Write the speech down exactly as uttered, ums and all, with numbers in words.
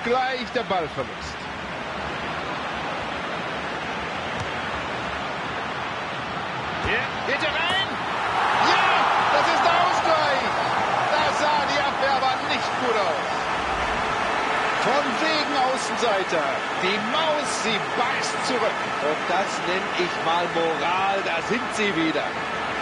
Gleich der Ballverlust. Hier, geht er rein? Ja, das ist der Ausgleich. Da sah die Abwehr aber nicht gut aus. Von wegen Außenseiter. Die Maus, sie beißt zurück. Und das nenne ich mal Moral. Da sind sie wieder.